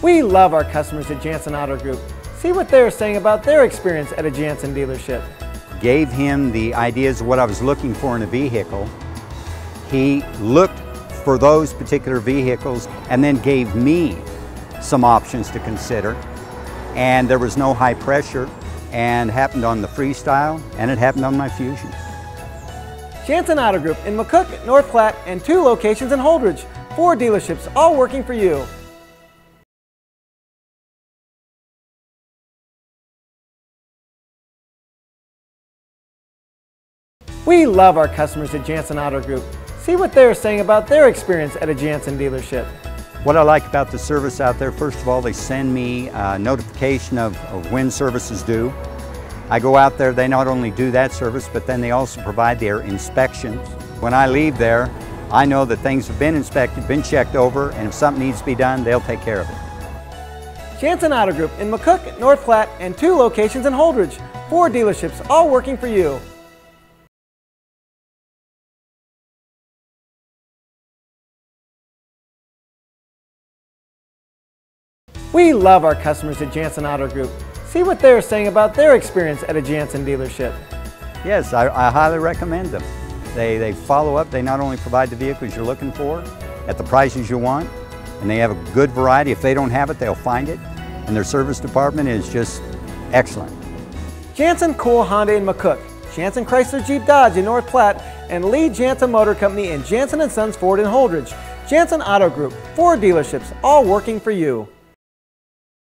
We love our customers at Jansen Auto Group. See what they're saying about their experience at a Jansen dealership. Gave him the ideas of what I was looking for in a vehicle. He looked for those particular vehicles and then gave me some options to consider. And there was no high pressure, and it happened on the Freestyle and it happened on my Fusion. Jansen Auto Group in McCook, North Platte, and 2 locations in Holdrege. 4 dealerships, all working for you. We love our customers at Jansen Auto Group. See what they're saying about their experience at a Jansen dealership. What I like about the service out there, first of all, they send me a notification of when service is due. I go out there, they not only do that service, but then they also provide their inspections. When I leave there, I know that things have been inspected, been checked over, and if something needs to be done, they'll take care of it. Jansen Auto Group in McCook, North Platte, and 2 locations in Holdrege. 4 dealerships, all working for you. We love our customers at Jansen Auto Group. See what they're saying about their experience at a Jansen dealership. Yes, I highly recommend them. They follow up. They not only provide the vehicles you're looking for at the prices you want, and they have a good variety. If they don't have it, they'll find it. And their service department is just excellent. Jansen Cole Honda in McCook, Jansen Chrysler Jeep Dodge in North Platte, and Lee Jansen Motor Company and Jansen & Sons Ford in Holdrege. Jansen Auto Group, 4 dealerships, all working for you.